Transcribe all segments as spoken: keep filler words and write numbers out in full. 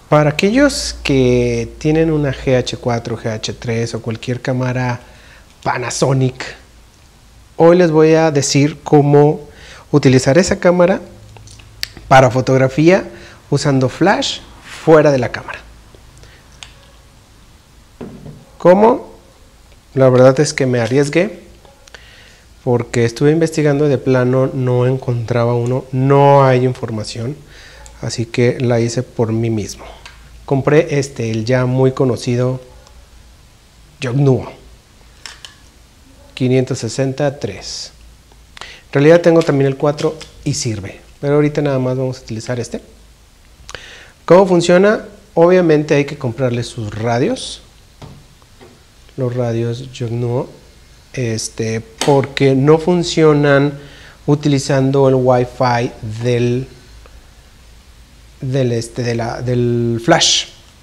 Para aquellos que tienen una G H cuatro, G H tres o cualquier cámara Panasonic, hoy les voy a decir cómo utilizar esa cámara para fotografía usando flash fuera de la cámara. ¿Cómo? La verdad es que me arriesgué porque estuve investigando y de plano no encontraba uno, no hay información, así que la hice por mí mismo. Compré este, el ya muy conocido Yongnuo quinientos sesenta tres. En realidad tengo también el cuatro y sirve, pero ahorita nada más vamos a utilizar este. ¿Cómo funciona? Obviamente hay que comprarle sus radios, los radios Yongnuo, este, porque no funcionan utilizando el Wi-Fi del Del, este, de la, del flash,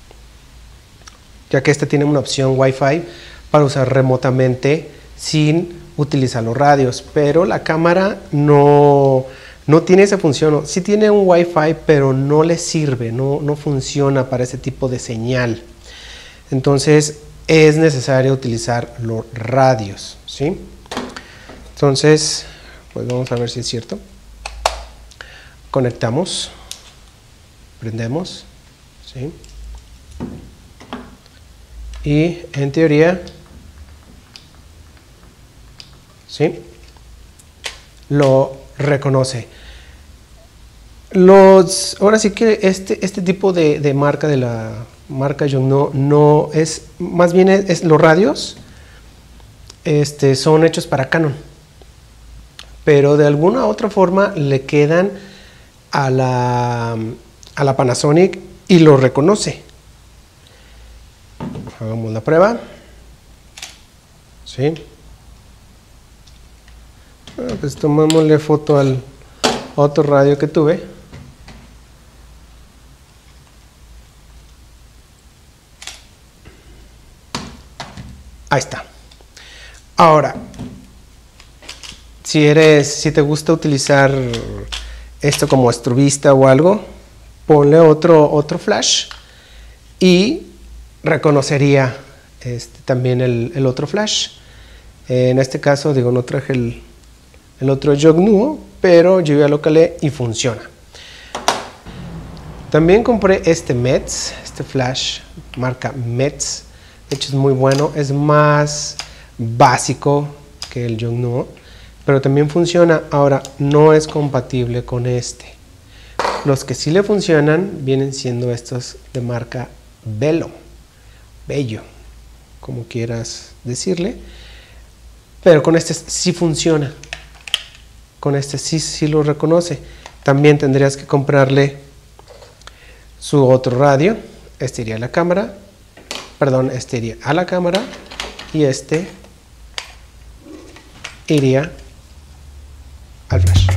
ya que este tiene una opción Wi-Fi para usar remotamente sin utilizar los radios, pero la cámara no, no tiene esa función. Sí tiene un Wi-Fi, pero no le sirve, no, no funciona para ese tipo de señal. Entonces es necesario utilizar los radios, ¿sí? Entonces, pues vamos a ver si es cierto. Conectamos. Prendemos, ¿sí? Y en teoría, ¿sí?, lo reconoce. Los, ahora sí que este, este tipo de, de marca, de la marca Yongnuo, no es, más bien es, es los radios este, son hechos para Canon, pero de alguna u otra forma le quedan a la a la Panasonic y lo reconoce. Hagamos la prueba. ¿Sí? Ah, pues tomámosle foto al otro radio que tuve. Ahí está. Ahora, si eres, si te gusta utilizar esto como estrobista o algo, ponle otro, otro flash y reconocería este, también el, el otro flash. En este caso, digo, no traje el, el otro Yongnuo, pero yo ya lo calé y funciona. También compré este Metz, este flash, marca Metz. De hecho es muy bueno, es más básico que el Yongnuo, pero también funciona. Ahora, no es compatible con este. Los que sí le funcionan vienen siendo estos de marca Velo, Bello, como quieras decirle, pero con este sí funciona, con este sí, sí lo reconoce. También tendrías que comprarle su otro radio. Este iría a la cámara, perdón, este iría a la cámara y este iría al flash.